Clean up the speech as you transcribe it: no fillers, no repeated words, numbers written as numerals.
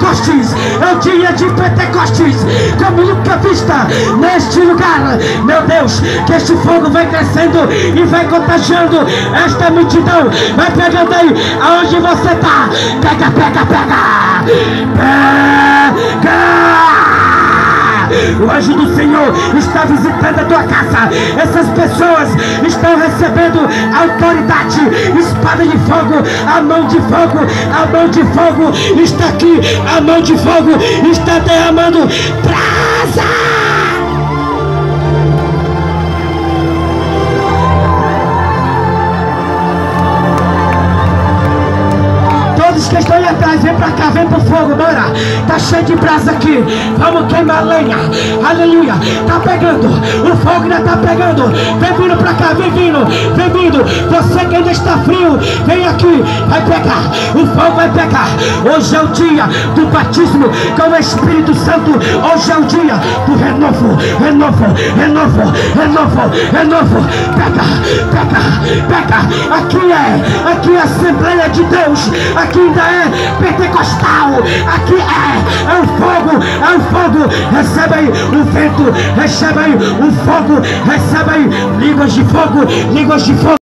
Pentecostes, é o dia de Pentecostes, como nunca vista neste lugar. Meu Deus, que este fogo vai crescendo e vai contagiando esta multidão. Vai pegando aí aonde você está. Pega, pega, pega, pega. O anjo do Senhor está visitando a tua casa. Essas pessoas estão recebendo autoridade. Espada de fogo, a mão de fogo, a mão de fogo está aqui. A mão de fogo está derramando brasa. Que estão aí atrás, vem pra cá, vem pro fogo, bora. Tá cheio de brasa aqui, vamos queimar lenha. Aleluia, tá pegando, o fogo ainda tá pegando. Vem vindo pra cá, vem vindo, vem vindo. Você que ainda está frio, vem aqui, vai pegar, o fogo vai pegar. Hoje é o dia do batismo com o Espírito Santo. Hoje é o dia do renovo, renovo, renovo, renovo, renovo. Pega, pega, pega. Aqui é a Assembleia de Deus. Aqui ainda é pentecostal. Aqui é o fogo, é o fogo. Recebe aí o vento, recebe aí o fogo, recebe aí línguas de fogo, línguas de fogo.